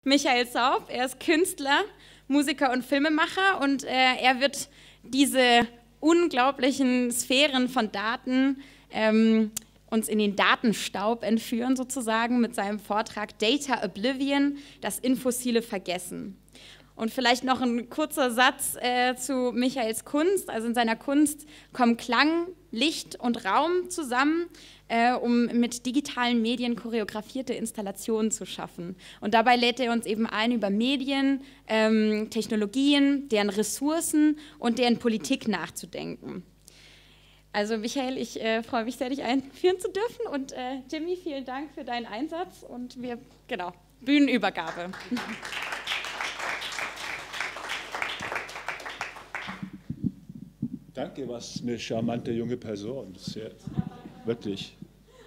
Michael Saub. Er ist Künstler, Musiker und Filmemacher und er wird diese unglaublichen Sphären von Daten uns in den Datenstaub entführen sozusagen mit seinem Vortrag Data Oblivion, das infossile Vergessen. Und vielleicht noch ein kurzer Satz zu Michaels Kunst. Also in seiner Kunst kommen Klang, Licht und Raum zusammen, um mit digitalen Medien choreografierte Installationen zu schaffen. Und dabei lädt er uns eben ein, über Medien, Technologien, deren Ressourcen und deren Politik nachzudenken. Also Michael, ich freue mich sehr, dich einführen zu dürfen. Und Jimmy, vielen Dank für deinen Einsatz. Und Bühnenübergabe. Danke, was eine charmante junge Person. Sehr, wirklich.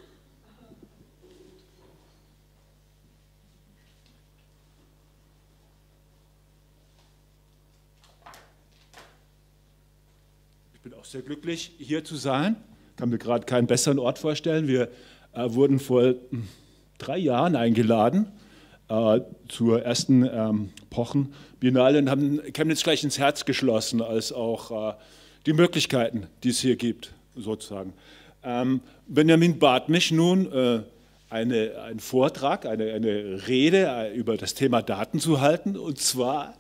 Ich bin auch sehr glücklich, hier zu sein. Ich kann mir gerade keinen besseren Ort vorstellen. Wir wurden vor 3 Jahren eingeladen zur ersten Pochen-Biennale und haben Chemnitz gleich ins Herz geschlossen, als auch die Möglichkeiten, die es hier gibt, sozusagen. Benjamin bat mich nun, einen Vortrag, eine Rede über das Thema Daten zu halten, und zwar,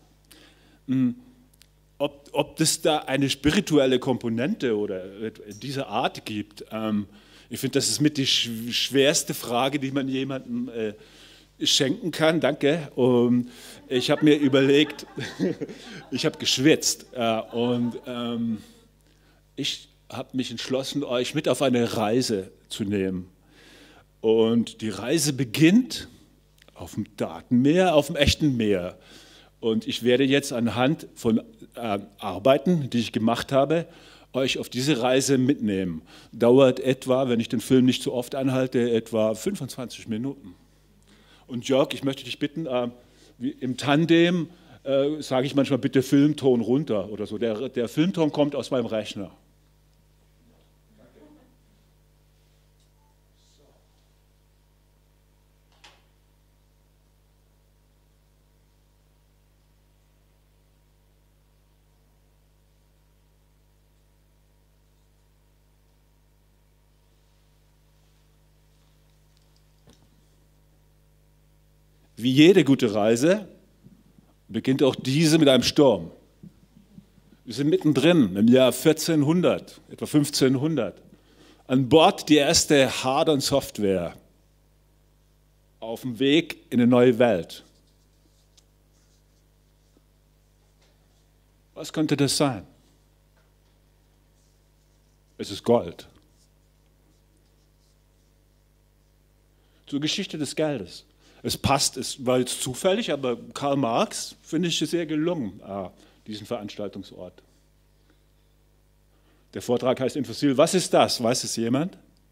ob es da eine spirituelle Komponente oder dieser Art gibt. Ich finde, das ist mit die schwerste Frage, die man jemandem schenken kann. Danke. Und ich habe mir überlegt, ich habe geschwitzt und ich habe mich entschlossen, euch mit auf eine Reise zu nehmen. Und die Reise beginnt auf dem Datenmeer, auf dem echten Meer. Und ich werde jetzt anhand von Arbeiten, die ich gemacht habe, euch auf diese Reise mitnehmen. Dauert etwa, wenn ich den Film nicht zu oft anhalte, etwa 25 Minuten. Und Jörg, ich möchte dich bitten, im Tandem sage ich manchmal, bitte Filmton runter oder so. Der Filmton kommt aus meinem Rechner. Wie jede gute Reise beginnt auch diese mit einem Sturm. Wir sind mittendrin im Jahr 1400, etwa 1500. An Bord die erste Hard-on-Software auf dem Weg in eine neue Welt. Was könnte das sein? Es ist Gold. Zur Geschichte des Geldes. Es passt, es war jetzt zufällig, aber Karl Marx finde ich sehr gelungen, diesen Veranstaltungsort. Der Vortrag heißt Infossil. Was ist das? Weiß es jemand?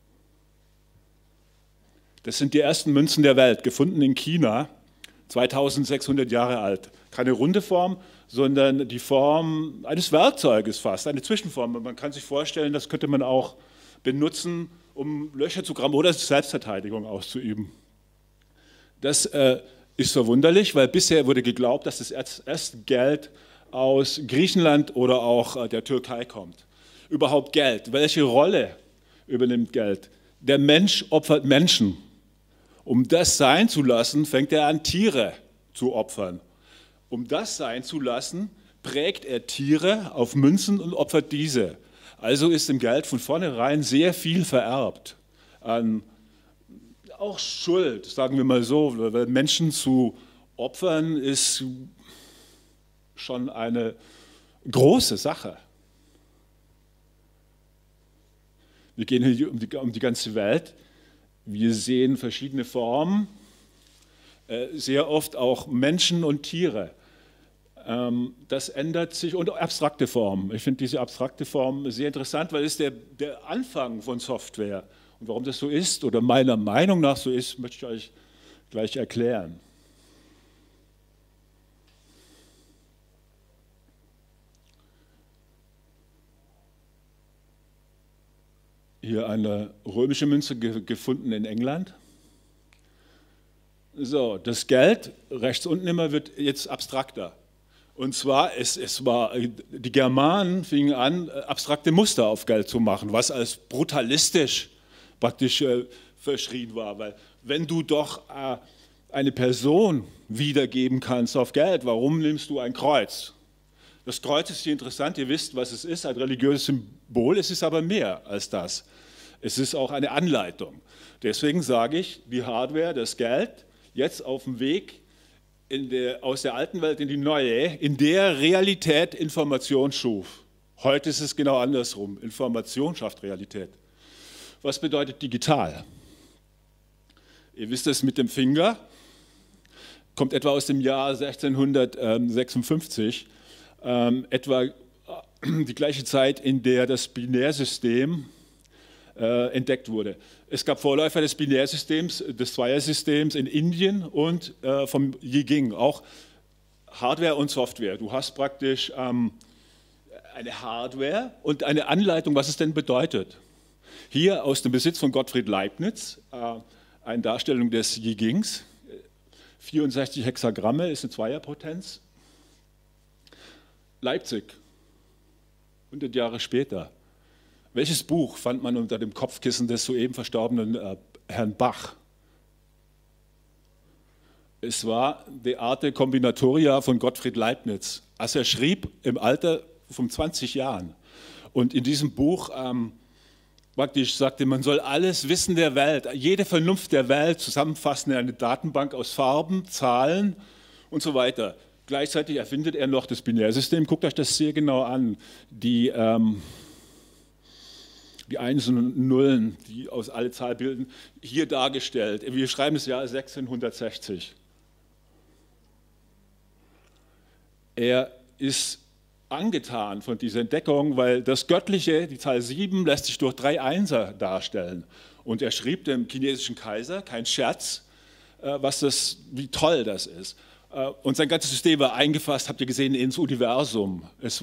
Das sind die ersten Münzen der Welt, gefunden in China, 2600 Jahre alt. Keine runde Form, sondern die Form eines Werkzeuges fast, eine Zwischenform. Man kann sich vorstellen, das könnte man auch benutzen, um Löcher zu graben oder Selbstverteidigung auszuüben. Das ist verwunderlich, weil bisher wurde geglaubt, dass das erste Geld aus Griechenland oder auch der Türkei kommt. Überhaupt Geld. Welche Rolle übernimmt Geld? Der Mensch opfert Menschen. Um das sein zu lassen, fängt er an, Tiere zu opfern. Um das sein zu lassen, prägt er Tiere auf Münzen und opfert diese. Also ist im Geld von vornherein sehr viel vererbt an auch Schuld, sagen wir mal so, weil Menschen zu opfern ist schon eine große Sache. Wir gehen hier um die ganze Welt, wir sehen verschiedene Formen, sehr oft auch Menschen und Tiere. Das ändert sich, und abstrakte Formen. Ich finde diese abstrakte Form sehr interessant, weil es der Anfang von Software ist. Und warum das so ist oder meiner Meinung nach so ist, möchte ich euch gleich erklären. Hier eine römische Münze gefunden in England. So, das Geld, rechts unten immer, wird jetzt abstrakter. Und zwar, die Germanen fingen an, abstrakte Muster auf Geld zu machen, was als brutalistisch praktisch verschrien war. Weil wenn du doch eine Person wiedergeben kannst auf Geld, warum nimmst du ein Kreuz? Das Kreuz ist hier interessant, ihr wisst, was es ist, ein religiöses Symbol, es ist aber mehr als das. Es ist auch eine Anleitung. Deswegen sage ich, die Hardware, das Geld, jetzt auf dem Weg aus der alten Welt in die neue, in der Realität Information schuf. Heute ist es genau andersrum. Information schafft Realität. Was bedeutet digital? Ihr wisst es mit dem Finger, kommt etwa aus dem Jahr 1656, etwa die gleiche Zeit, in der das Binärsystem entdeckt wurde. Es gab Vorläufer des Binärsystems, des Zweiersystems in Indien und vom Yijing, auch Hardware und Software. Du hast praktisch eine Hardware und eine Anleitung, was es denn bedeutet. Hier aus dem Besitz von Gottfried Leibniz, eine Darstellung des Yijings, 64 Hexagramme ist eine Zweierpotenz. Leipzig, 100 Jahre später. Welches Buch fand man unter dem Kopfkissen des soeben verstorbenen Herrn Bach? Es war De Arte Combinatoria von Gottfried Leibniz. Also er schrieb im Alter von 20 Jahren. Und in diesem Buch praktisch sagte, man soll alles Wissen der Welt, jede Vernunft der Welt zusammenfassen in eine Datenbank aus Farben, Zahlen und so weiter. Gleichzeitig erfindet er noch das Binärsystem. Guckt euch das sehr genau an. Die Einsen und Nullen, die aus alle Zahlen bilden, hier dargestellt. Wir schreiben das Jahr 1660. Er ist angetan von dieser Entdeckung, weil das Göttliche, die Zahl 7, lässt sich durch 3 Einser darstellen. Und er schrieb dem chinesischen Kaiser, kein Scherz, wie toll das ist. Und sein ganzes System war eingefasst, habt ihr gesehen, ins Universum.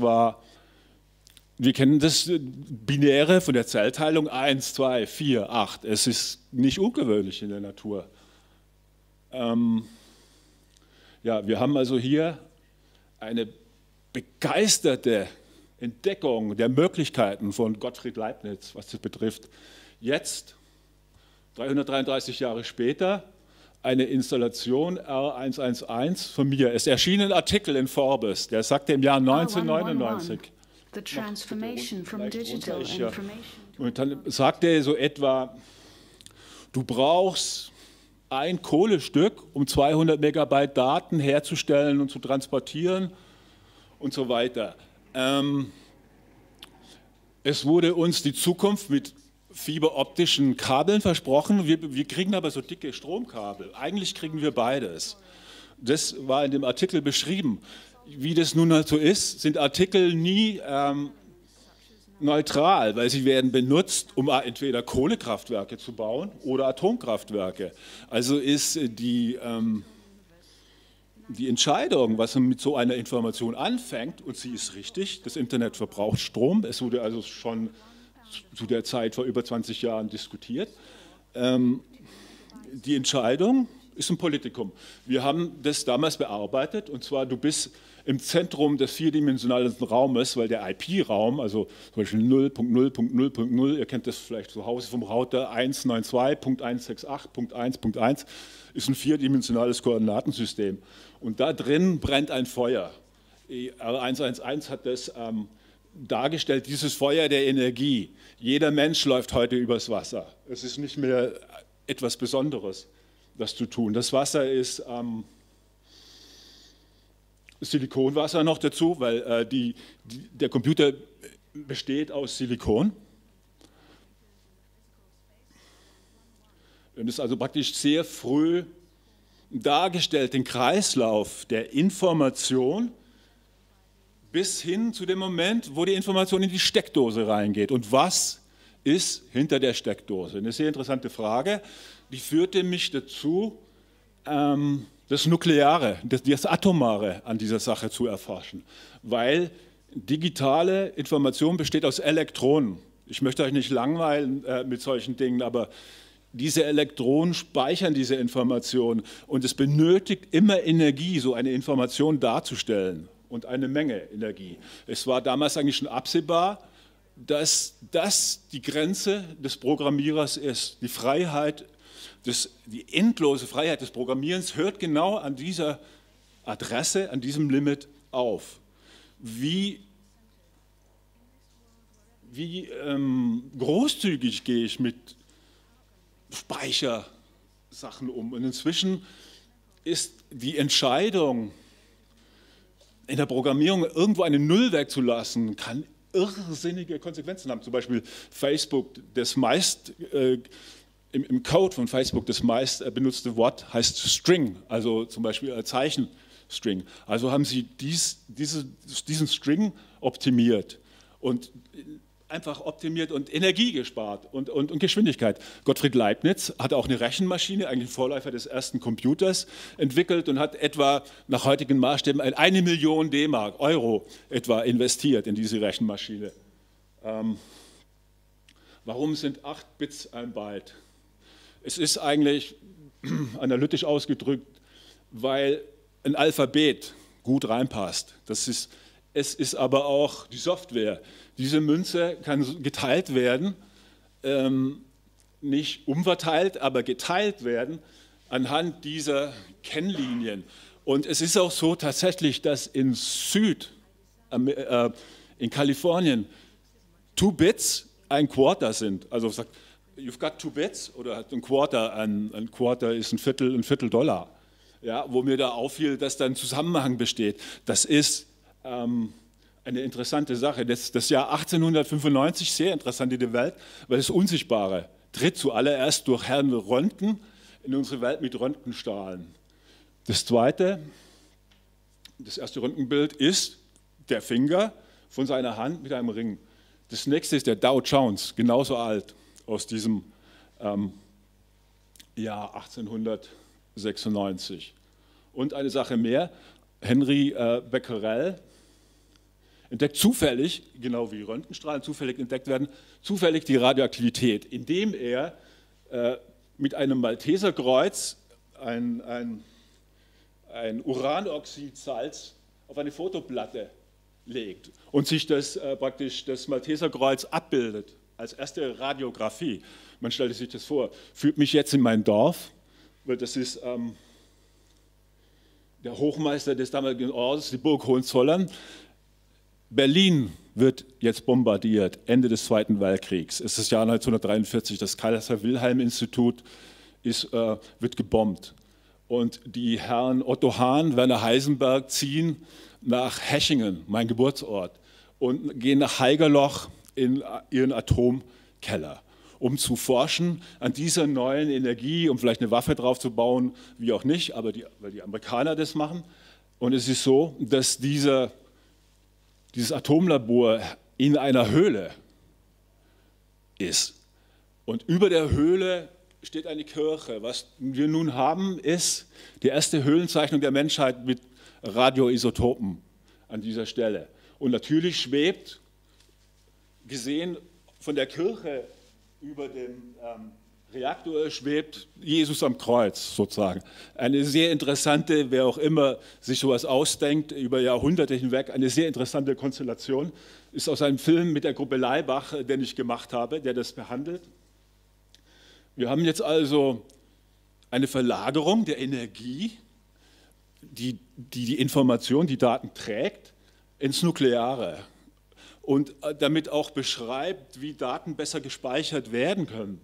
Wir kennen das Binäre von der Zellteilung 1, 2, 4, 8. Es ist nicht ungewöhnlich in der Natur. Ja, wir haben also hier eine begeisterte Entdeckung der Möglichkeiten von Gottfried Leibniz, was das betrifft. Jetzt, 333 Jahre später, eine Installation R111 von mir. Es erschien ein Artikel in Forbes, der sagte im Jahr 1999, The transformation from digital information. und dann sagte er so etwa, du brauchst ein Kohlestück, um 200 Megabyte Daten herzustellen und zu transportieren und so weiter. Es wurde uns die Zukunft mit fiberoptischen Kabeln versprochen, wir kriegen aber so dicke Stromkabel. Eigentlich kriegen wir beides. Das war in dem Artikel beschrieben. Wie das nun halt so ist, sind Artikel nie neutral, weil sie werden benutzt, um entweder Kohlekraftwerke zu bauen oder Atomkraftwerke. Also ist die Entscheidung, was man mit so einer Information anfängt, und sie ist richtig, das Internet verbraucht Strom, es wurde also schon zu der Zeit vor über 20 Jahren diskutiert. Die Entscheidung ist ein Politikum. Wir haben das damals bearbeitet, und zwar, du bist im Zentrum des vierdimensionalen Raumes, weil der IP-Raum, also zum Beispiel 0.0.0.0, ihr kennt das vielleicht zu Hause vom Router 192.168.1.1, ist ein vierdimensionales Koordinatensystem. Und da drin brennt ein Feuer. R111 hat das dargestellt, dieses Feuer der Energie. Jeder Mensch läuft heute übers Wasser. Es ist nicht mehr etwas Besonderes, das zu tun. Das Wasser ist Silikonwasser noch dazu, weil der Computer besteht aus Silikon. Wir haben das also praktisch sehr früh dargestellt, den Kreislauf der Information bis hin zu dem Moment, wo die Information in die Steckdose reingeht. Und was ist hinter der Steckdose? Eine sehr interessante Frage, die führte mich dazu, das Nukleare, das Atomare an dieser Sache zu erforschen, weil digitale Information besteht aus Elektronen. Ich möchte euch nicht langweilen mit solchen Dingen, aber diese Elektronen speichern diese Information und es benötigt immer Energie, so eine Information darzustellen und eine Menge Energie. Es war damals eigentlich schon absehbar, dass das die Grenze des Programmierers ist. Die Freiheit, die endlose Freiheit des Programmierens hört genau an dieser Adresse, an diesem Limit auf. Wie großzügig gehe ich mit Speichersachen um? Und inzwischen ist die Entscheidung, in der Programmierung irgendwo eine Null wegzulassen, kann irrsinnige Konsequenzen haben. Zum Beispiel Facebook, im Code von Facebook das meist benutzte Wort heißt String, also zum Beispiel Zeichenstring. Also haben sie diesen String optimiert und einfach optimiert und Energie gespart und Geschwindigkeit. Gottfried Leibniz hat auch eine Rechenmaschine, eigentlich Vorläufer des ersten Computers, entwickelt und hat etwa nach heutigen Maßstäben 1 Million D-Mark, Euro etwa investiert in diese Rechenmaschine. Warum sind 8 Bits ein Byte? Es ist eigentlich analytisch ausgedrückt, weil ein Alphabet gut reinpasst. Es ist aber auch die Software. Diese Münze kann geteilt werden, nicht umverteilt, aber geteilt werden anhand dieser Kennlinien. Und es ist auch so tatsächlich, dass in Kalifornien 2 Bits ein Quarter sind. Also sagt, you've got 2 Bits oder ein Quarter, ein Quarter ist ein Viertel Dollar. Ja, wo mir da auffiel, dass da ein Zusammenhang besteht. Das ist eine interessante Sache. Das Jahr 1895, sehr interessant in der Welt, weil das Unsichtbare tritt zuallererst durch Herrn Röntgen in unsere Welt mit Röntgenstrahlen. Das erste Röntgenbild ist der Finger von seiner Hand mit einem Ring. Das nächste ist der Dow Jones, genauso alt, aus diesem Jahr 1896. Und eine Sache mehr, Henry Becquerel entdeckt zufällig, genau wie Röntgenstrahlen zufällig entdeckt werden, zufällig die Radioaktivität, indem er mit einem Malteserkreuz ein Uranoxidsalz auf eine Fotoplatte legt und sich praktisch das Malteserkreuz abbildet als erste Radiographie. Man stellt sich das vor, führt mich jetzt in mein Dorf, weil das ist der Hochmeister des damaligen Ordens, die Burg Hohenzollern. Berlin wird jetzt bombardiert, Ende des Zweiten Weltkriegs. Es ist das Jahr 1943, das Kaiser-Wilhelm-Institut wird gebombt. Und die Herren Otto Hahn, Werner Heisenberg ziehen nach Hechingen, mein Geburtsort, und gehen nach Haigerloch in ihren Atomkeller, um zu forschen an dieser neuen Energie, um vielleicht eine Waffe drauf zu bauen, wie auch nicht, aber weil die Amerikaner das machen. Und es ist so, dass dieses Atomlabor in einer Höhle ist. Und über der Höhle steht eine Kirche. Was wir nun haben, ist die erste Höhlenzeichnung der Menschheit mit Radioisotopen an dieser Stelle. Und natürlich schwebt, gesehen von der Kirche über dem Reaktor, schwebt Jesus am Kreuz sozusagen. Eine sehr interessante, wer auch immer sich sowas ausdenkt, über Jahrhunderte hinweg, eine sehr interessante Konstellation. Ist aus einem Film mit der Gruppe Leibach, den ich gemacht habe, der das behandelt. Wir haben jetzt also eine Verlagerung der Energie, die Information, die Daten trägt, ins Nukleare und damit auch beschreibt, wie Daten besser gespeichert werden können.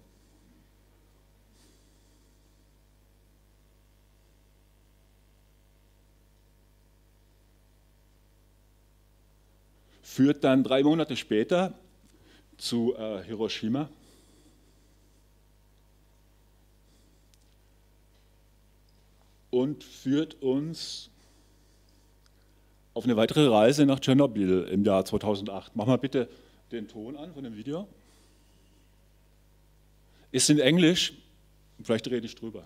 Führt dann 3 Monate später zu Hiroshima. Und führt uns auf eine weitere Reise nach Tschernobyl im Jahr 2008. Mach mal bitte den Ton an von dem Video. Ist in Englisch, vielleicht rede ich drüber.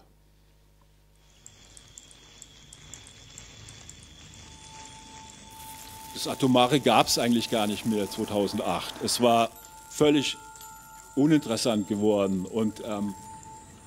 Das Atomare gab es eigentlich gar nicht mehr 2008. Es war völlig uninteressant geworden und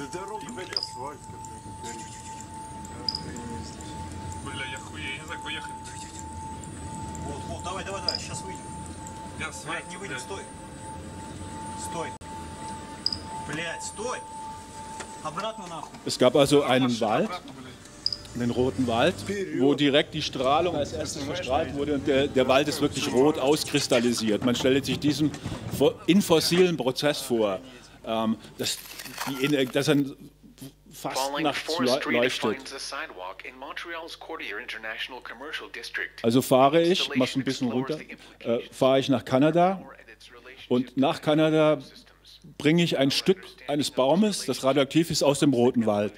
Бля, я хуя, я не знаю, поехать. Вот, давай, сейчас выйдем. Нет, не выйдем, стой. Стой. Блядь, sтой. Обратно нахуй. Es gab also einen Wald, den Roten Wald, wo direkt die Strahlung als erstes verstrahlt wurde und der Wald ist wirklich rot auskristallisiert. Man stellt sich diesen infossilen Prozess vor, dass ein fast nachts leuchtet. Also fahre ich, mach's ein bisschen runter, fahre ich nach Kanada und nach Kanada bringe ich ein Stück eines Baumes, das radioaktiv ist, aus dem Roten Wald.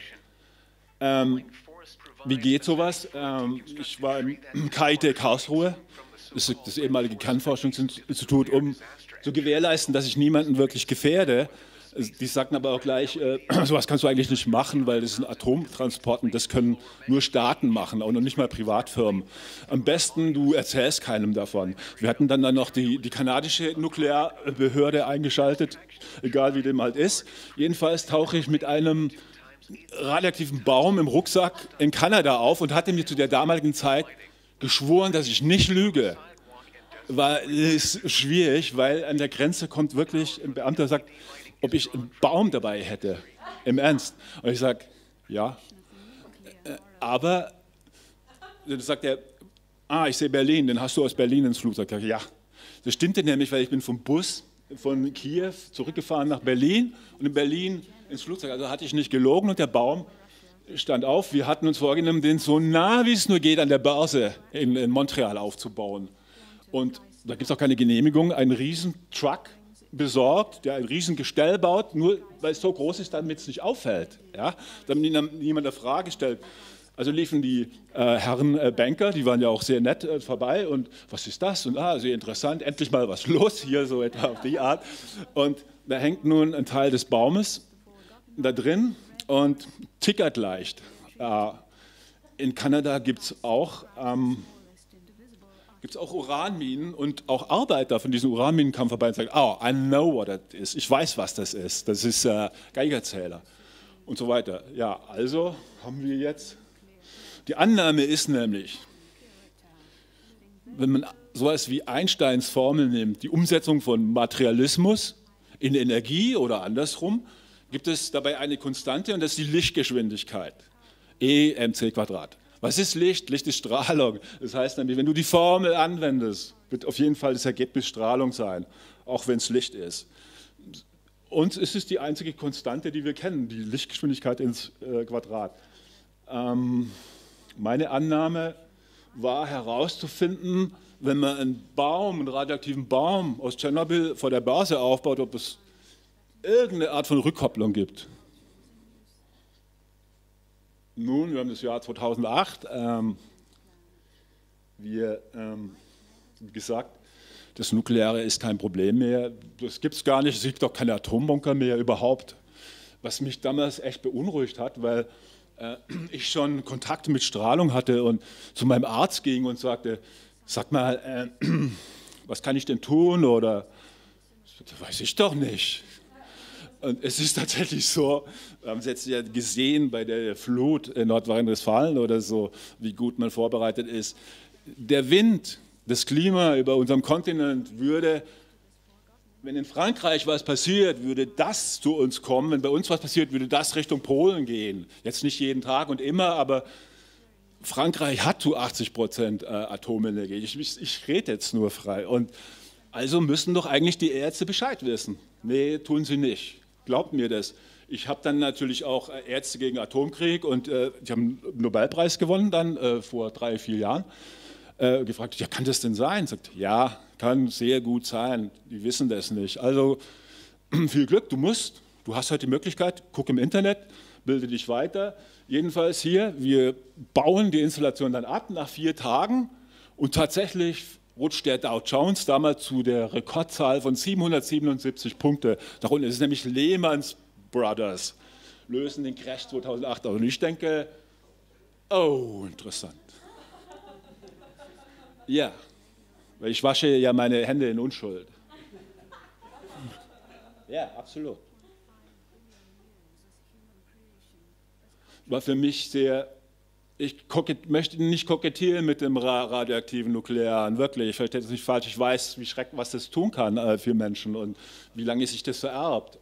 Wie geht sowas? Ich war im KIT Karlsruhe, das ehemalige Kernforschungsinstitut, um zu gewährleisten, dass ich niemanden wirklich gefährde. Die sagten aber auch gleich, sowas kannst du eigentlich nicht machen, weil das ist ein Atomtransport und das können nur Staaten machen, auch noch nicht mal Privatfirmen. Am besten, du erzählst keinem davon. Wir hatten dann noch die kanadische Nuklearbehörde eingeschaltet, egal wie dem halt ist. Jedenfalls tauche ich mit einem radioaktiven Baum im Rucksack in Kanada auf und hatte mir zu der damaligen Zeit geschworen, dass ich nicht lüge. Es ist schwierig, weil an der Grenze kommt wirklich ein Beamter und sagt, ob ich einen Baum dabei hätte, im Ernst. Und ich sage, ja, aber dann sagt er, ich sehe Berlin, den hast du aus Berlin ins Flugzeug. Ich sage, ja, das stimmte nämlich, weil ich bin vom Bus von Kiew zurückgefahren nach Berlin und in Berlin ins Flugzeug. Also hatte ich nicht gelogen und der Baum stand auf. Wir hatten uns vorgenommen, den so nah wie es nur geht an der Börse in Montreal aufzubauen. Und da gibt es auch keine Genehmigung, einen riesen Truck besorgt, der ein riesen Gestell baut, nur weil es so groß ist, damit es nicht auffällt. Ja? Damit niemand eine Frage stellt. Also liefen die Herren Banker, die waren ja auch sehr nett vorbei und was ist das? Und sehr interessant, endlich mal was los hier, so etwa auf die Art. Und da hängt nun ein Teil des Baumes da drin und tickert leicht. In Kanada gibt es auch Uranminen und auch Arbeiter von diesen Uranminen kamen vorbei und sagten, I know what that is. Ich weiß, was das ist. Das ist Geigerzähler und so weiter. Ja, also haben wir jetzt, die Annahme ist nämlich, wenn man sowas wie Einsteins Formel nimmt, die Umsetzung von Materialismus in Energie oder andersrum, gibt es dabei eine Konstante und das ist die Lichtgeschwindigkeit, e·mc². Was ist Licht? Licht ist Strahlung. Das heißt nämlich, wenn du die Formel anwendest, wird auf jeden Fall das Ergebnis Strahlung sein, auch wenn es Licht ist. Und es ist die einzige Konstante, die wir kennen, die Lichtgeschwindigkeit ins Quadrat. Meine Annahme war herauszufinden, wenn man einen radioaktiven Baum aus Tschernobyl vor der Börse aufbaut, ob es irgendeine Art von Rückkopplung gibt. Nun, wir haben das Jahr 2008. Wie gesagt, das Nukleare ist kein Problem mehr. Das gibt es gar nicht. Es gibt auch keine Atombunker mehr überhaupt. Was mich damals echt beunruhigt hat, weil ich schon Kontakt mit Strahlung hatte und zu meinem Arzt ging und sagte, sag mal, was kann ich denn tun? Oder, das weiß ich doch nicht. Und es ist tatsächlich so, wir haben es jetzt ja gesehen bei der Flut in Nordrhein-Westfalen oder so, wie gut man vorbereitet ist. Der Wind, das Klima über unserem Kontinent würde, wenn in Frankreich was passiert, würde das zu uns kommen. Wenn bei uns was passiert, würde das Richtung Polen gehen. Jetzt nicht jeden Tag und immer, aber Frankreich hat zu 80% Atomenergie. Ich rede jetzt nur frei. Und also müssen doch eigentlich die Ärzte Bescheid wissen. Nee, tun sie nicht. Glaubt mir das. Ich habe dann natürlich auch Ärzte gegen Atomkrieg und die haben einen Nobelpreis gewonnen dann vor 3, 4 Jahren. Gefragt, ja, kann das denn sein? Sagt, ja, kann sehr gut sein. Die wissen das nicht. Also viel Glück, du hast halt die Möglichkeit, guck im Internet, bilde dich weiter. Jedenfalls hier, wir bauen die Installation dann ab nach 4 Tagen und tatsächlich rutscht der Dow Jones damals zu der Rekordzahl von 777 Punkte. Darunter ist es nämlich Lehman Brothers, lösen den Crash 2008 aus. Und ich denke, oh, interessant. Ja, weil ich wasche ja meine Hände in Unschuld. Ja, absolut. war für mich sehr, ich möchte nicht kokettieren mit dem radioaktiven Nuklearen, wirklich, versteht das nicht falsch, ich weiß, wie schrecklich, was das tun kann für Menschen und wie lange sich das vererbt.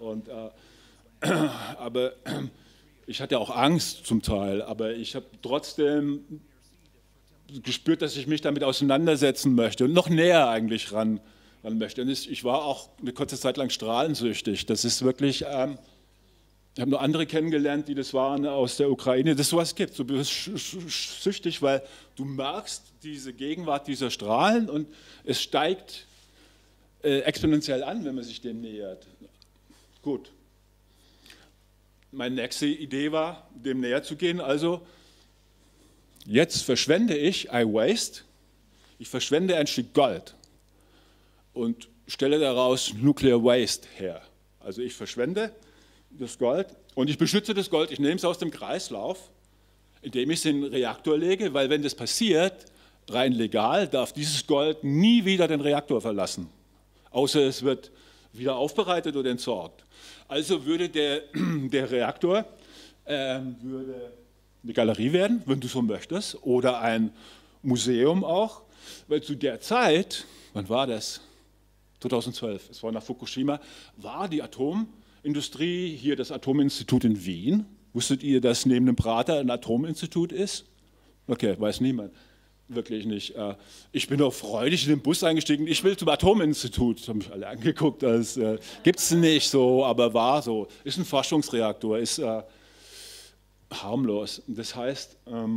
Aber ich hatte auch Angst zum Teil, aber ich habe trotzdem gespürt, dass ich mich damit auseinandersetzen möchte und noch näher eigentlich ran möchte. Und ich war auch eine kurze Zeit lang strahlensüchtig. Das ist wirklich, ich habe nur andere kennengelernt, die das waren aus der Ukraine, dass es sowas gibt. Du bist süchtig, weil du merkst diese Gegenwart dieser Strahlen und es steigt exponentiell an, wenn man sich dem nähert. Gut. Meine nächste Idee war, dem näher zu gehen, also jetzt verschwende ich verschwende ein Stück Gold und stelle daraus Nuclear Waste her. Also ich verschwende das Gold und ich beschütze das Gold, ich nehme es aus dem Kreislauf, indem ich es in den Reaktor lege, weil wenn das passiert, rein legal, darf dieses Gold nie wieder den Reaktor verlassen, außer es wird wieder aufbereitet oder entsorgt. Also würde der Reaktor würde eine Galerie werden, wenn du so möchtest, oder ein Museum auch, weil zu der Zeit, wann war das? 2012, es war nach Fukushima, war die Atomindustrie, hier das Atominstitut in Wien. Wusstet ihr, dass neben dem Prater ein Atominstitut ist? Okay, weiß niemand. Wirklich nicht. Ich bin auch freudig in den Bus eingestiegen. Ich will zum Atominstitut. Das haben mich alle angeguckt. Das gibt es nicht so, aber war so. Ist ein Forschungsreaktor, ist harmlos. Das heißt,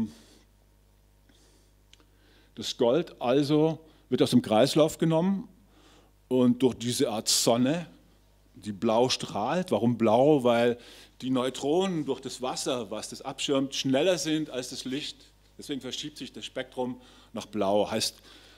das Gold also wird aus dem Kreislauf genommen und durch diese Art Sonne, die blau strahlt. Warum blau? Weil die Neutronen durch das Wasser, was das abschirmt, schneller sind als das Licht. Deswegen verschiebt sich das Spektrum nach Blau, heißt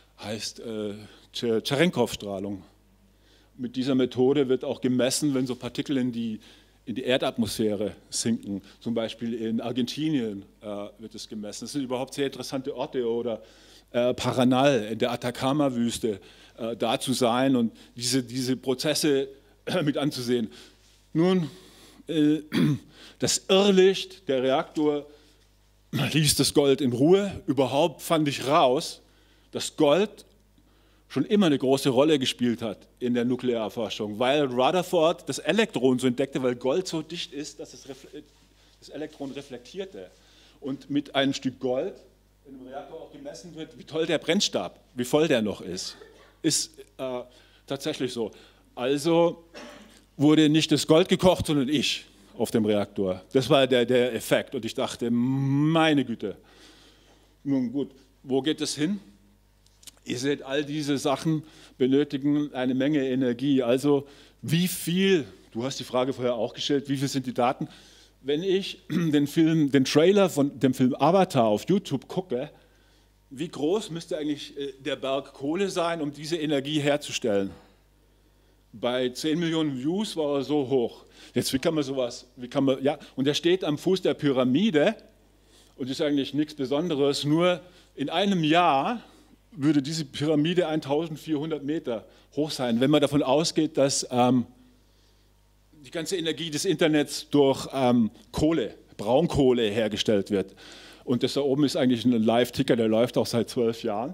Cherenkov-Strahlung. Mit dieser Methode wird auch gemessen, wenn so Partikel in die Erdatmosphäre sinken. Zum Beispiel in Argentinien wird es gemessen. Das sind überhaupt sehr interessante Orte oder Paranal in der Atacama-Wüste da zu sein und diese Prozesse mit anzusehen. Nun, das Irrlicht, der Reaktor, ließ das Gold in Ruhe. Überhaupt fand ich raus, dass Gold schon immer eine große Rolle gespielt hat in der Nuklearforschung, weil Rutherford das Elektron so entdeckte, weil Gold so dicht ist, dass das Elektron reflektierte. Und mit einem Stück Gold in dem Reaktor auch gemessen wird, wie toll der Brennstab, wie voll der noch ist. Ist tatsächlich so. Also wurde nicht das Gold gekocht, sondern ich auf dem Reaktor. Das war der Effekt. Und ich dachte, meine Güte. Nun gut, wo geht es hin? Ihr seht, all diese Sachen benötigen eine Menge Energie. Also wie viel, du hast die Frage vorher auch gestellt, wie viel sind die Daten? Wenn ich den Trailer von dem Film Avatar auf YouTube gucke, wie groß müsste eigentlich der Berg Kohle sein, um diese Energie herzustellen? Bei 10 Millionen Views war er so hoch. Jetzt, wie kann man sowas, ja, und er steht am Fuß der Pyramide und ist eigentlich nichts Besonderes, nur in einem Jahr würde diese Pyramide 1400 Meter hoch sein, wenn man davon ausgeht, dass die ganze Energie des Internets durch Kohle, Braunkohle hergestellt wird. Und das da oben ist eigentlich ein Live-Ticker, der läuft auch seit 12 Jahren.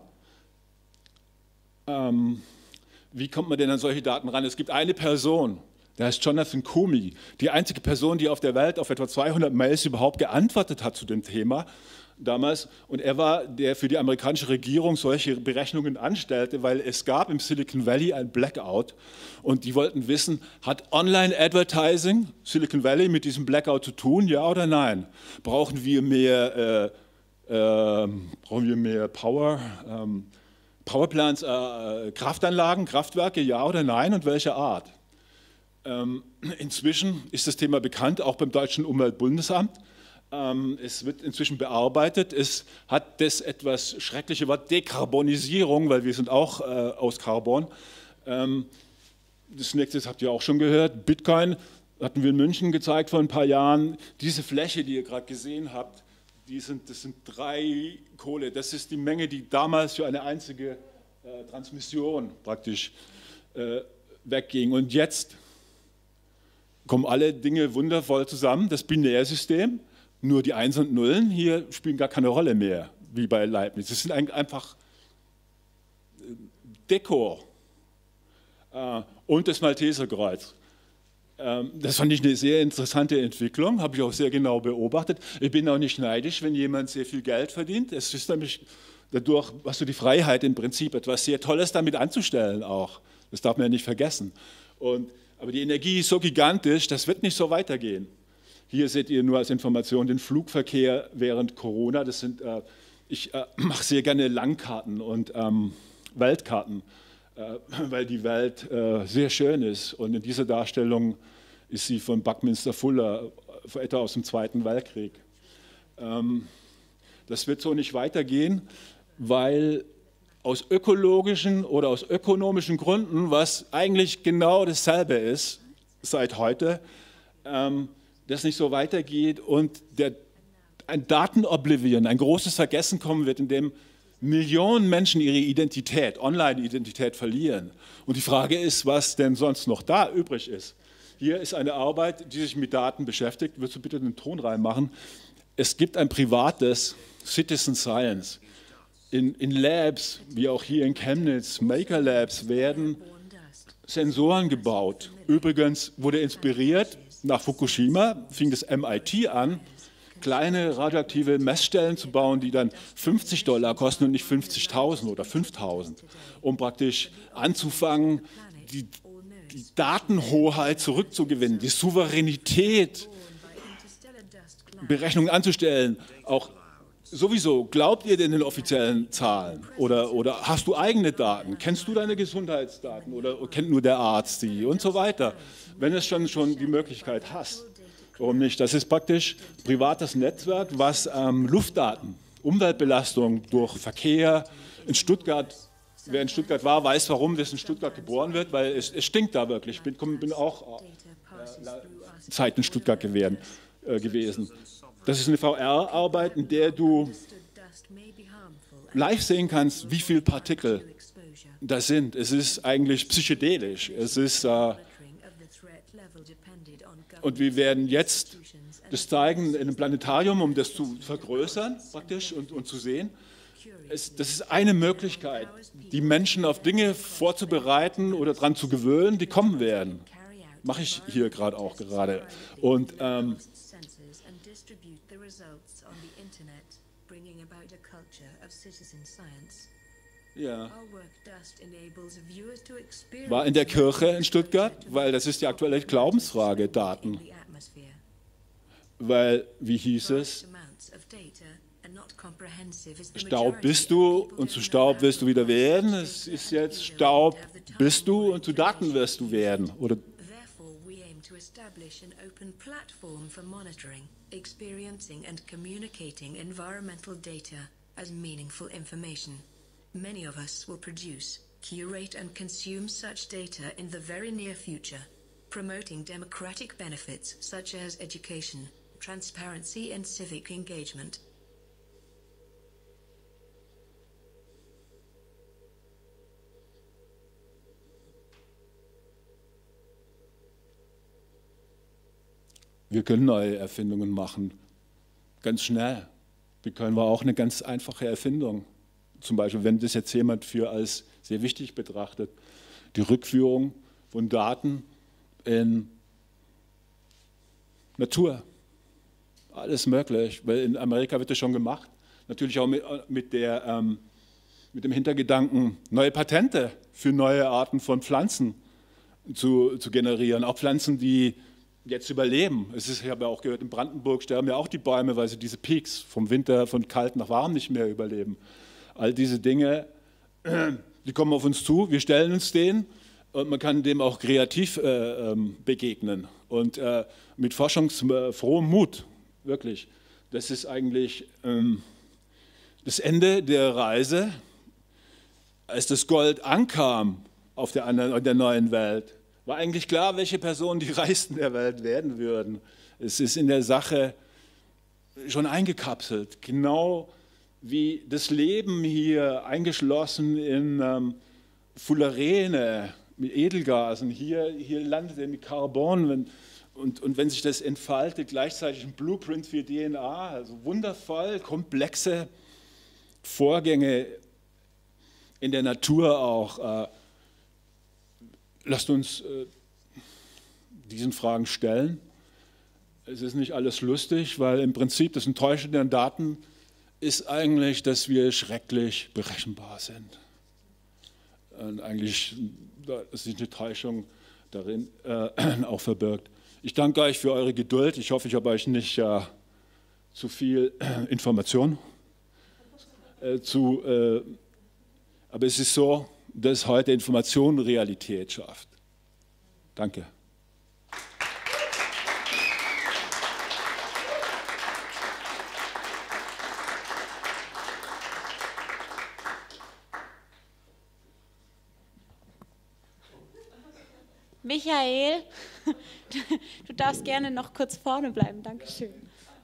Wie kommt man denn an solche Daten ran? Es gibt eine Person, der heißt Jonathan Koomey, die einzige Person, die auf der Welt auf etwa 200 Mails überhaupt geantwortet hat zu dem Thema damals. Und er war, der für die amerikanische Regierung solche Berechnungen anstellte, weil es gab im Silicon Valley ein Blackout und die wollten wissen, hat Online-Advertising Silicon Valley mit diesem Blackout zu tun, ja oder nein? Brauchen wir mehr Powerplants, Kraftanlagen, Kraftwerke, ja oder nein und welche Art? Inzwischen ist das Thema bekannt, auch beim Deutschen Umweltbundesamt. Es wird inzwischen bearbeitet. Es hat das etwas schreckliche Wort Dekarbonisierung, weil wir sind auch aus Carbon. Das nächste habt ihr auch schon gehört, Bitcoin hatten wir in München gezeigt vor ein paar Jahren. Diese Fläche, die ihr gerade gesehen habt, das sind 3 Kohle. Das ist die Menge, die damals für eine einzige Transmission praktisch wegging. Und jetzt kommen alle Dinge wundervoll zusammen. Das Binärsystem, Nur die Einsen und Nullen hier spielen gar keine Rolle mehr, wie bei Leibniz. Es sind einfach Dekor und das Malteserkreuz. Das fand ich eine sehr interessante Entwicklung, habe ich auch sehr genau beobachtet. Ich bin auch nicht neidisch, wenn jemand sehr viel Geld verdient. Es ist nämlich dadurch hast du die Freiheit im Prinzip, etwas sehr Tolles damit anzustellen auch. Das darf man ja nicht vergessen. Aber die Energie ist so gigantisch, das wird nicht so weitergehen. Hier seht ihr nur als Information den Flugverkehr während Corona. Ich mache sehr gerne Langkarten und Weltkarten, weil die Welt sehr schön ist. Und in dieser Darstellung ist sie von Buckminster Fuller, etwa aus dem Zweiten Weltkrieg. Das wird so nicht weitergehen, weil aus ökologischen oder aus ökonomischen Gründen, was eigentlich genau dasselbe ist seit heute, das nicht so weitergeht und ein Datenoblivion, ein großes Vergessen kommen wird, in dem Millionen Menschen ihre Identität, Online-Identität verlieren. Und die Frage ist, was denn sonst noch da übrig ist. Hier ist eine Arbeit, die sich mit Daten beschäftigt. Würdest du bitte den Ton reinmachen? Es gibt ein privates Citizen Science. In Labs, wie auch hier in Chemnitz, Maker Labs, werden Sensoren gebaut. Übrigens wurde inspiriert, nach Fukushima fing das MIT an, kleine radioaktive Messstellen zu bauen, die dann $50 kosten und nicht 50.000 oder 5.000, um praktisch anzufangen, die Datenhoheit zurückzugewinnen, die Souveränität, Berechnungen anzustellen. Auch sowieso, glaubt ihr denn den offiziellen Zahlen oder hast du eigene Daten? Kennst du deine Gesundheitsdaten oder kennt nur der Arzt die und so weiter? Wenn es schon die Möglichkeit hast. Warum nicht? Das ist praktisch ein privates Netzwerk, was Luftdaten, Umweltbelastung durch Verkehr in Stuttgart, wer in Stuttgart war, weiß, warum das in Stuttgart geboren wird, weil es stinkt da wirklich. Ich bin auch Zeit in Stuttgart gewesen. Das ist eine VR-Arbeit, in der du live sehen kannst, wie viele Partikel das sind. Es ist eigentlich psychedelisch. Es ist und wir werden jetzt das zeigen in einem Planetarium, um das zu vergrößern praktisch und zu sehen. Das ist eine Möglichkeit, die Menschen auf Dinge vorzubereiten oder daran zu gewöhnen, die kommen werden. Mache ich hier gerade auch gerade. Und ja. War in der Kirche in Stuttgart, weil das ist die aktuelle Glaubensfrage, Daten. Weil, wie hieß es, Staub bist du und zu Staub wirst du wieder werden. Es ist jetzt Staub bist du und zu Daten wirst du werden. Oder establish an open platform for monitoring, experiencing and communicating environmental data as meaningful information. Many of us will produce, curate and consume such data in the very near future, promoting democratic benefits such as education, transparency and civic engagement. Wir können neue Erfindungen machen, ganz schnell. Wir können auch eine ganz einfache Erfindung. Zum Beispiel, wenn das jetzt jemand für als sehr wichtig betrachtet, die Rückführung von Daten in Natur. Alles möglich, weil in Amerika wird das schon gemacht. Natürlich auch mit dem Hintergedanken, neue Patente für neue Arten von Pflanzen zu generieren. Auch Pflanzen, die jetzt überleben. Ich habe ja auch gehört, in Brandenburg sterben ja auch die Bäume, weil sie diese Peaks vom Winter, von kalt nach warm nicht mehr überleben. All diese Dinge, die kommen auf uns zu, wir stellen uns denen und man kann dem auch kreativ begegnen und mit forschungsfrohem Mut, wirklich. Das ist eigentlich das Ende der Reise, als das Gold ankam auf der neuen Welt. War eigentlich klar, welche Personen die Reichsten der Welt werden würden. Es ist in der Sache schon eingekapselt, genau wie das Leben hier eingeschlossen in Fullerene mit Edelgasen. Hier landet er mit Carbon, Und wenn sich das entfaltet, gleichzeitig ein Blueprint für DNA, also wundervoll, komplexe Vorgänge in der Natur auch. Lasst uns diesen Fragen stellen. Es ist nicht alles lustig, weil im Prinzip das Enttäuschende an Daten ist eigentlich, dass wir schrecklich berechenbar sind. Und eigentlich ist eine Täuschung darin auch verbirgt. Ich danke euch für eure Geduld. Ich hoffe, ich habe euch nicht zu viel Information aber es ist so, dass heute Information Realität schafft. Danke. Michael, du darfst gerne noch kurz vorne bleiben. Dankeschön.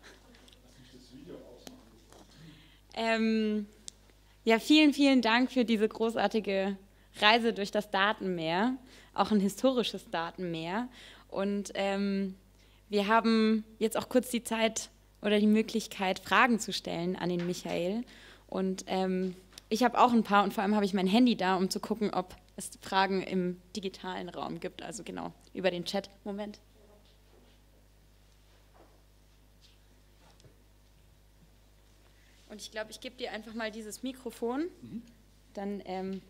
Ja, vielen, vielen Dank für diese großartige Reise durch das Datenmeer, auch ein historisches Datenmeer. Und wir haben jetzt auch kurz die Zeit oder die Möglichkeit, Fragen zu stellen an den Michael. Und ich habe auch ein paar und vor allem habe ich mein Handy da, um zu gucken, ob es Fragen im digitalen Raum gibt, also genau über den Chat. Moment. Und ich glaube, ich gebe dir einfach mal dieses Mikrofon. Dann, Danke.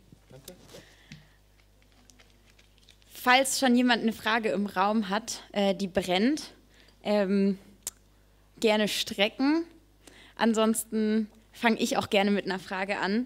Falls schon jemand eine Frage im Raum hat, die brennt, gerne strecken. Ansonsten fange ich auch gerne mit einer Frage an.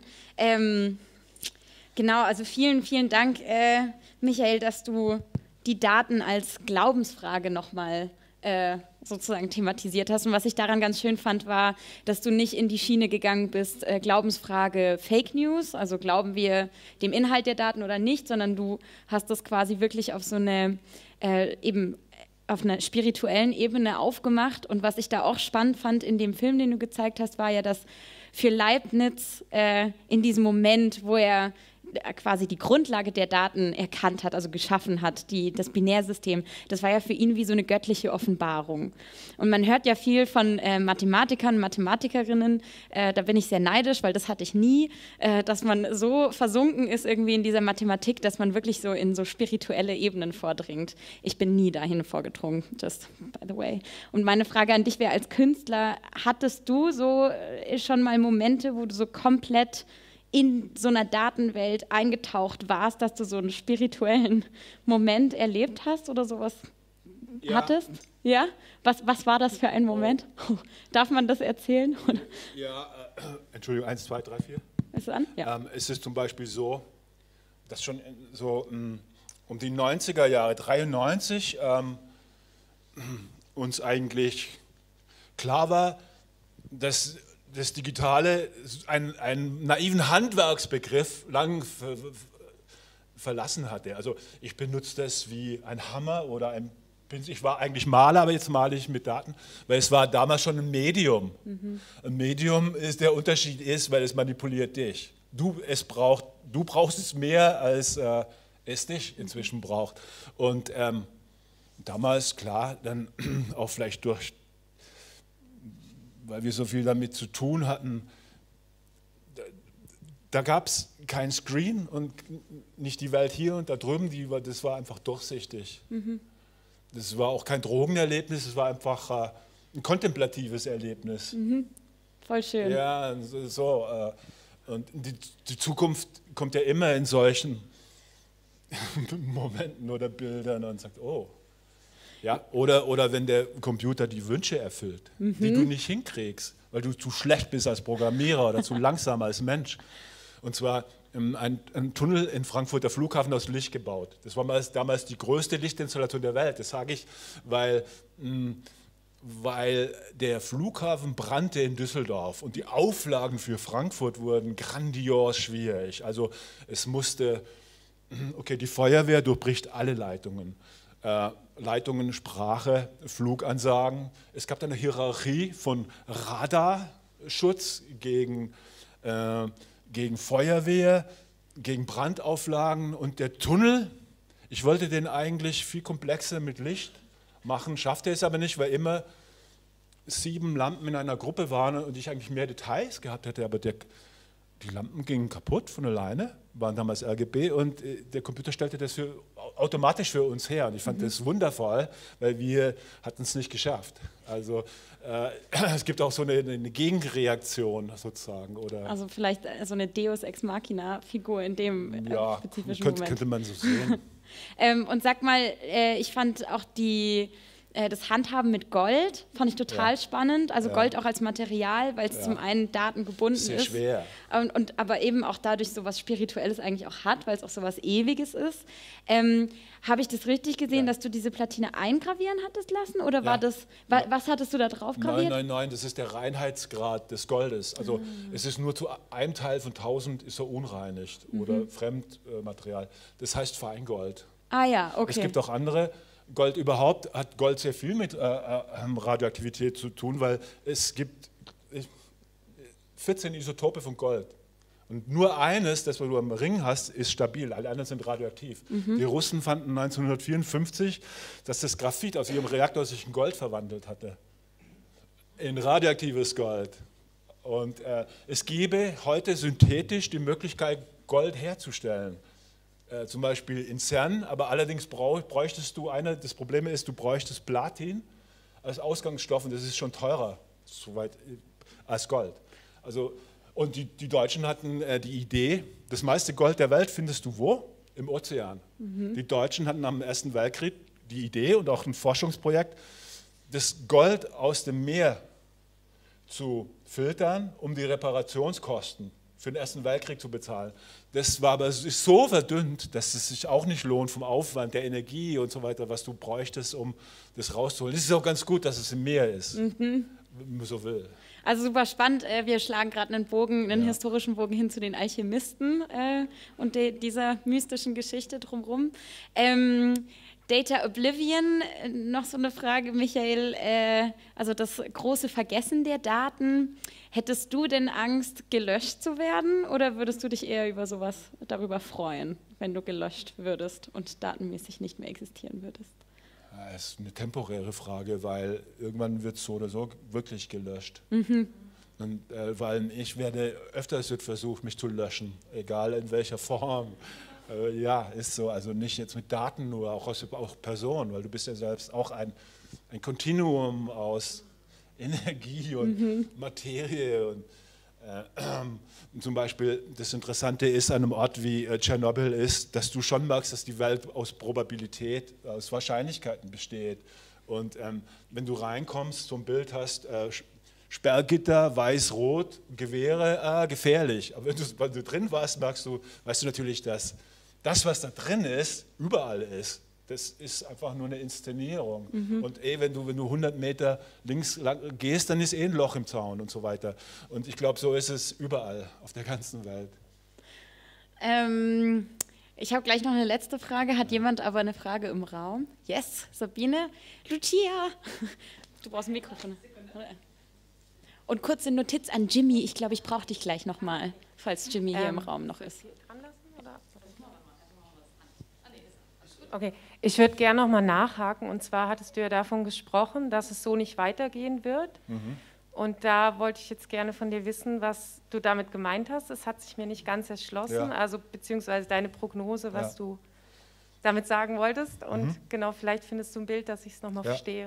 Genau, also vielen, vielen Dank, Michael, dass du die Daten als Glaubensfrage nochmal sozusagen thematisiert hast. Und was ich daran ganz schön fand, war, dass du nicht in die Schiene gegangen bist, Glaubensfrage Fake News, also glauben wir dem Inhalt der Daten oder nicht, sondern du hast das quasi wirklich auf so eine, eben auf einer spirituellen Ebene aufgemacht. Und was ich da auch spannend fand in dem Film, den du gezeigt hast, war ja, dass für Leibniz in diesem Moment, wo er quasi die Grundlage der Daten erkannt hat, also geschaffen hat, das Binärsystem, das war ja für ihn wie so eine göttliche Offenbarung. Und man hört ja viel von Mathematikern, Mathematikerinnen, da bin ich sehr neidisch, weil das hatte ich nie, dass man so versunken ist irgendwie in dieser Mathematik, dass man wirklich so in so spirituelle Ebenen vordringt. Ich bin nie dahin vorgedrungen, just by the way. Und meine Frage an dich wäre als Künstler, hattest du so schon mal Momente, wo du so komplett in so einer Datenwelt eingetaucht warst, dass du so einen spirituellen Moment erlebt hast oder sowas hattest? Ja? Was war das für ein Moment? Darf man das erzählen? Ja, Entschuldigung, 1, 2, 3, 4. Ist es an? Ja. Es ist zum Beispiel so, dass schon so um die 90er Jahre, 93, uns eigentlich klar war, dass das Digitale einen naiven Handwerksbegriff lang verlassen hatte. Also ich benutze das wie ein Hammer oder ein Pinsel. Ich war eigentlich Maler, aber jetzt male ich mit Daten, weil es war damals schon ein Medium. Ein Medium ist, der Unterschied ist, weil es manipuliert dich. Du brauchst es mehr, als es dich inzwischen braucht. Und damals, klar, dann auch vielleicht weil wir so viel damit zu tun hatten, da gab es kein Screen und nicht die Welt hier und da drüben, das war einfach durchsichtig. Das war auch kein Drogenerlebnis, es war einfach ein kontemplatives Erlebnis. Voll schön. Ja, so. Und die Zukunft kommt ja immer in solchen Momenten oder Bildern und sagt, oh. Ja, oder wenn der Computer die Wünsche erfüllt, die du nicht hinkriegst, weil du zu schlecht bist als Programmierer oder zu langsam als Mensch. Und zwar ein Tunnel in Frankfurter Flughafen aus Licht gebaut. Das war damals die größte Lichtinstallation der Welt. Das sage ich, weil der Flughafen brannte in Düsseldorf und die Auflagen für Frankfurt wurden grandios schwierig. Also es musste, okay, die Feuerwehr durchbricht alle Leitungen. Leitungen, Sprache, Flugansagen. Es gab dann eine Hierarchie von Radarschutz gegen Feuerwehr, gegen Brandauflagen und der Tunnel. Ich wollte den eigentlich viel komplexer mit Licht machen, schaffte es aber nicht, weil immer 7 Lampen in einer Gruppe waren und ich eigentlich mehr Details gehabt hätte, aber die Lampen gingen kaputt von alleine, waren damals RGB und der Computer stellte das automatisch für uns her und ich fand das wundervoll, weil wir hatten es nicht geschafft. Also es gibt auch so eine Gegenreaktion sozusagen. Oder Also vielleicht so eine Deus Ex Machina Figur in dem spezifischen Moment. Könnte man so sehen. Und sag mal, ich fand auch das Handhaben mit Gold fand ich total spannend. Also Gold auch als Material, weil es zum einen datengebunden ist. Sehr schwer. Aber eben auch dadurch so was Spirituelles eigentlich auch hat, weil es auch so was Ewiges ist. Habe ich das richtig gesehen, dass du diese Platine eingravieren hattest lassen? Oder war das, was hattest du da drauf graviert? Nein, das ist der Reinheitsgrad des Goldes. Also es ist nur zu einem Teil von 1000 ist er unreinigt oder Fremdmaterial. Das heißt Feingold. Ah ja, okay. Es gibt auch andere. Gold überhaupt hat Gold sehr viel mit Radioaktivität zu tun, weil es gibt 14 Isotope von Gold. Und nur eines, das du am Ring hast, ist stabil, alle anderen sind radioaktiv. Die Russen fanden 1954, dass das Graphit aus ihrem Reaktor sich in Gold verwandelt hatte. In radioaktives Gold. Und es gäbe heute synthetisch die Möglichkeit, Gold herzustellen. Zum Beispiel in CERN, aber allerdings bräuchtest du das Problem ist, du bräuchtest Platin als Ausgangsstoff und das ist schon teurer soweit, als Gold. Also, und die Deutschen hatten die Idee, das meiste Gold der Welt findest du wo? Im Ozean. Die Deutschen hatten am Ersten Weltkrieg die Idee und auch ein Forschungsprojekt, das Gold aus dem Meer zu filtern, um die Reparationskosten für den Ersten Weltkrieg zu bezahlen. Das war aber so verdünnt, dass es sich auch nicht lohnt vom Aufwand, der Energie und so weiter, was du bräuchtest, um das rauszuholen. Es ist auch ganz gut, dass es im Meer ist, wenn man so will. Also super spannend. Wir schlagen gerade einen historischen Bogen hin zu den Alchemisten und dieser mystischen Geschichte drumherum. Data Oblivion, noch so eine Frage, Michael, also das große Vergessen der Daten. Hättest du denn Angst, gelöscht zu werden oder würdest du dich eher über sowas darüber freuen, wenn du gelöscht würdest und datenmäßig nicht mehr existieren würdest? Das ist eine temporäre Frage, weil irgendwann wird es so oder so wirklich gelöscht. Und, weil ich werde öfters versucht, mich zu löschen, egal in welcher Form. Ja, ist so, also nicht jetzt mit Daten nur, auch Personen, weil du bist ja selbst auch ein Kontinuum aus Energie und Materie. Und zum Beispiel das Interessante ist an einem Ort wie Tschernobyl ist, dass du schon merkst, dass die Welt aus Probabilität, aus Wahrscheinlichkeiten besteht. Und wenn du reinkommst, so ein Bild hast, Sperrgitter, weiß-rot, Gewehre, gefährlich. Aber wenn du drin warst, weißt du natürlich, dass das, was da drin ist, überall ist. Das ist einfach nur eine Inszenierung. Und wenn du 100 Meter links lang gehst, dann ist ein Loch im Zaun und so weiter. Und ich glaube, so ist es überall auf der ganzen Welt. Ich habe gleich noch eine letzte Frage. Hat jemand aber eine Frage im Raum? Yes, Sabine. Lucia. Du brauchst ein Mikrofon. Und kurze Notiz an Jimmy. Ich glaube, ich brauche dich gleich nochmal, falls Jimmy hier im Raum noch ist. Okay, ich würde gerne nochmal nachhaken. Und zwar hattest du ja davon gesprochen, dass es so nicht weitergehen wird. Und da wollte ich jetzt gerne von dir wissen, was du damit gemeint hast. Es hat sich mir nicht ganz erschlossen, also beziehungsweise deine Prognose, was du damit sagen wolltest. Und genau, vielleicht findest du ein Bild, dass ich es nochmal verstehe.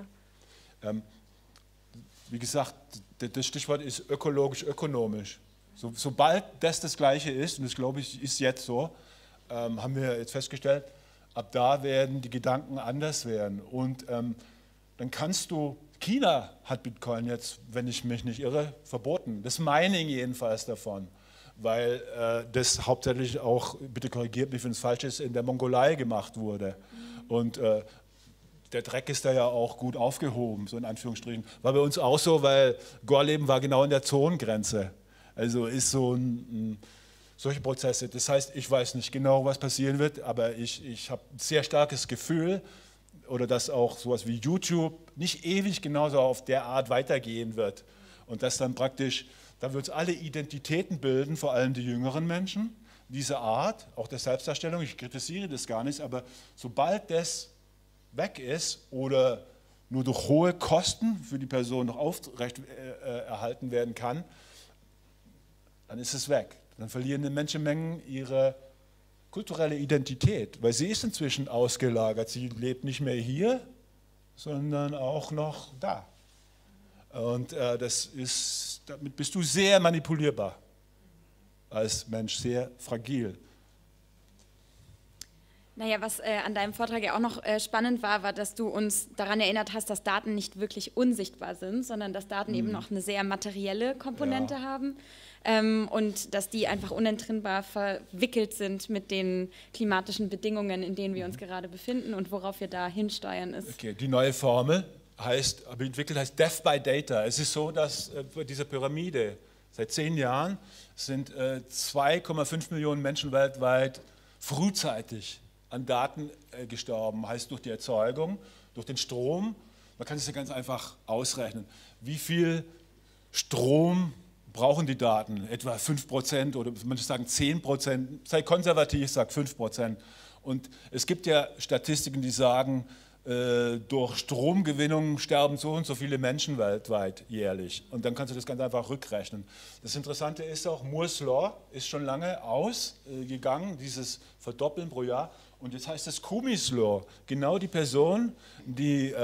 Wie gesagt, das Stichwort ist ökologisch-ökonomisch. Sobald das Gleiche ist, und das glaube ich ist jetzt so, haben wir jetzt festgestellt, ab da werden die Gedanken anders werden. Und dann kannst du, China hat Bitcoin jetzt, wenn ich mich nicht irre, verboten. Das Mining jedenfalls davon, weil das hauptsächlich auch, bitte korrigiert mich, wenn es falsch ist, in der Mongolei gemacht wurde. Und der Dreck ist da ja auch gut aufgehoben, so in Anführungsstrichen. War bei uns auch so, weil Gorleben war genau in der Zonengrenze. Also ist so solche Prozesse. Das heißt, ich weiß nicht genau, was passieren wird, aber ich habe ein sehr starkes Gefühl, oder dass auch sowas wie YouTube nicht ewig genauso auf der Art weitergehen wird. Und dass dann praktisch, da wird es alle Identitäten bilden, vor allem die jüngeren Menschen, diese Art, auch der Selbstdarstellung, ich kritisiere das gar nicht, aber sobald das weg ist oder nur durch hohe Kosten für die Person noch aufrecht erhalten werden kann, dann ist es weg. Dann verlieren die Menschenmengen ihre kulturelle Identität, weil sie ist inzwischen ausgelagert. Sie lebt nicht mehr hier, sondern auch noch da. Und damit bist du sehr manipulierbar als Mensch, sehr fragil. Naja, was an deinem Vortrag ja auch noch spannend war, dass du uns daran erinnert hast, dass Daten nicht wirklich unsichtbar sind, sondern dass Daten eben noch eine sehr materielle Komponente haben und dass die einfach unentrinnbar verwickelt sind mit den klimatischen Bedingungen, in denen wir uns gerade befinden und worauf wir da hinsteuern ist. Okay, die neue Formel heißt Death by Data. Es ist so, dass bei dieser Pyramide seit 10 Jahren sind 2,5 Millionen Menschen weltweit frühzeitig an Daten gestorben, heißt durch die Erzeugung, durch den Strom. Man kann es ja ganz einfach ausrechnen. Wie viel Strom brauchen die Daten? Etwa 5% oder manche sagen 10%. Sei konservativ, sag 5%. Und es gibt ja Statistiken, die sagen, durch Stromgewinnung sterben so und so viele Menschen weltweit jährlich. Und dann kannst du das ganz einfach rückrechnen. Das Interessante ist auch, Moore's Law ist schon lange ausgegangen, dieses Verdoppeln pro Jahr. Und jetzt heißt es Kumis Law. Genau die Person, die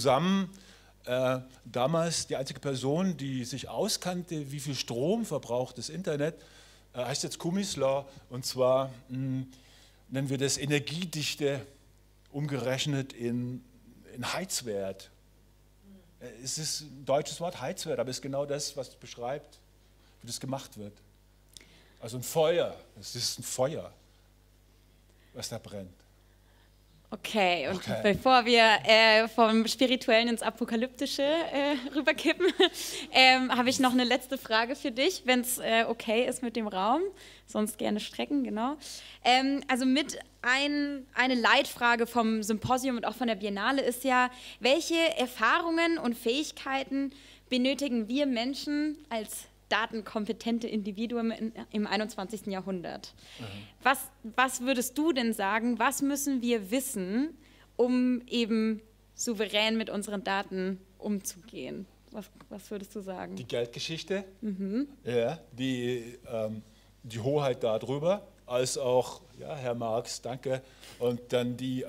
damals die einzige Person, die sich auskannte, wie viel Strom verbraucht das Internet, heißt jetzt Kumis Law. Und zwar nennen wir das Energiedichte umgerechnet in Heizwert. Es ist ein deutsches Wort, Heizwert, aber es ist genau das, was beschreibt, wie das gemacht wird. Also ein Feuer, es ist ein Feuer, was da brennt. Okay, und bevor wir vom Spirituellen ins Apokalyptische rüberkippen, habe ich noch eine letzte Frage für dich, wenn es okay ist mit dem Raum, sonst gerne strecken, genau. Also eine Leitfrage vom Symposium und auch von der Biennale ist ja, welche Erfahrungen und Fähigkeiten benötigen wir Menschen als datenkompetente Individuen im 21. Jahrhundert. Was würdest du denn sagen, was müssen wir wissen, um eben souverän mit unseren Daten umzugehen? Was würdest du sagen? Die Geldgeschichte, ja, die Hoheit darüber, als auch, ja, Herr Marx, danke, und dann die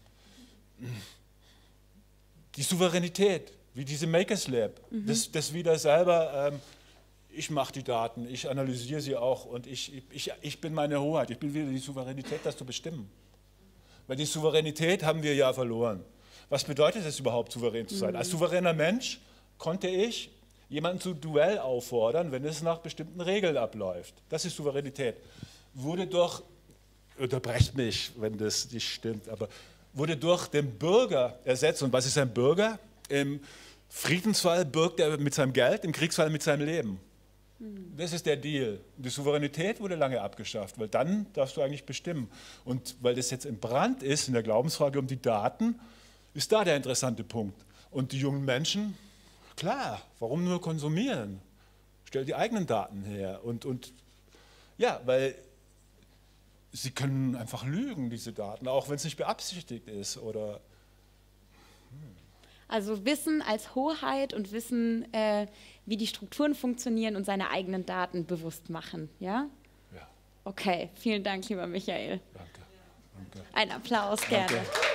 Souveränität, wie diese Makers Lab, das wieder selber... ich mache die Daten, ich analysiere sie auch und ich bin meine Hoheit, ich bin wieder die Souveränität, das zu bestimmen. Weil die Souveränität haben wir ja verloren. Was bedeutet es überhaupt, souverän zu sein? Als souveräner Mensch konnte ich jemanden zu Duell auffordern, wenn es nach bestimmten Regeln abläuft. Das ist Souveränität. Wurde durch, unterbrecht mich, wenn das nicht stimmt, aber wurde durch den Bürger ersetzt. Und was ist ein Bürger? Im Friedensfall bürgt er mit seinem Geld, im Kriegsfall mit seinem Leben. Das ist der Deal. Die Souveränität wurde lange abgeschafft, weil dann darfst du eigentlich bestimmen. Und weil das jetzt im Brand ist, in der Glaubensfrage um die Daten, ist da der interessante Punkt. Und die jungen Menschen, klar, warum nur konsumieren? Stell die eigenen Daten her. Und ja, weil sie können einfach lügen, diese Daten, auch wenn es nicht beabsichtigt ist. Oder Also Wissen als Hoheit und Wissen, wie die Strukturen funktionieren und seine eigenen Daten bewusst machen, ja? Ja. Okay, vielen Dank, lieber Michael. Danke. Ein Applaus, gerne. Danke.